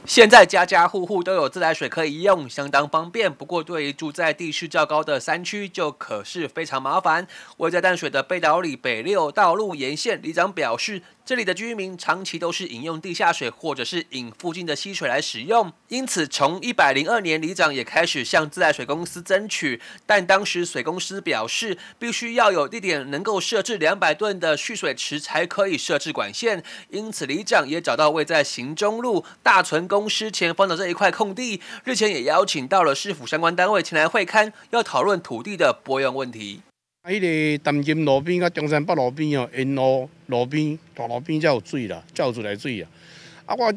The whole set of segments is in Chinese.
现在家家户户都有自来水可以用，相当方便。不过，对于住在地势较高的山区，就可是非常麻烦。位在淡水的北岛里北六道路沿线里长表示，这里的居民长期都是饮用地下水或者是引附近的溪水来使用，因此从102年里长也开始向自来水公司争取，但当时水公司表示，必须要有地点能够设置200吨的蓄水池才可以设置管线，因此里长也找到位在行中路大存公司前方的这一块空地，日前也邀请到了市府相关单位前来会勘，要讨论土地的拨用问题。 迄个淡金路边甲中山北路边哦，沿路边大路边才有水啦，才有自来水啊。我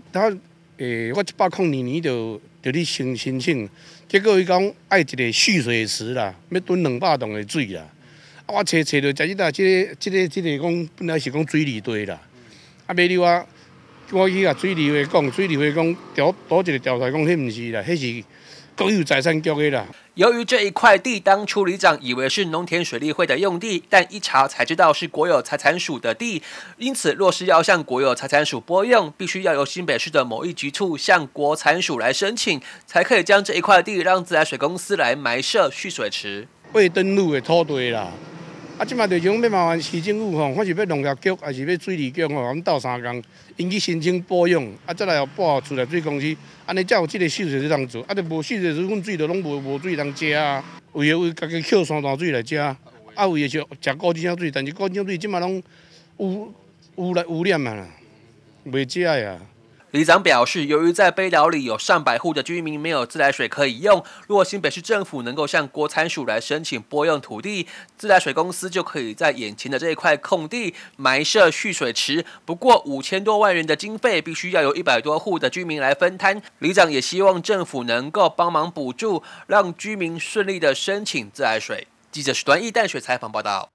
102年就咧申请，结果伊讲爱一个蓄水池啦，要囤200吨的水啦。我找到这日啦，这个讲本来是讲水利队啦，尾了我去甲水利会讲，水利会讲多一个调查讲，迄毋是啦，迄是国有财产局的啦。 由于这一块地当初里长以为是农田水利会的用地，但一查才知道是国有财产署的地，因此若是要向国有财产署拨用，必须要由新北市的某一局处向国产署来申请，才可以将这一块地让自来水公司来埋设蓄水池。 未登录的土地啦。即马就是讲要麻烦市政府吼，或是要农业局，还是要水利局吼，我们斗3工，因去申请拨用，再来报自来水公司，安尼才有这个蓄水池通做。就无蓄水池，阮水就拢无水通食啊。为家己捡山淡水来食，为是食高井水，但是高井水即马拢污染啊，袂食呀。 里长表示，由于在北岛里有上百户的居民没有自来水可以用，如果新北市政府能够向国产署来申请拨用土地，自来水公司就可以在眼前的这一块空地埋设蓄水池。不过5000多万元的经费必须要由100多户的居民来分摊。里长也希望政府能够帮忙补助，让居民顺利的申请自来水。记者许端义淡水采访报道。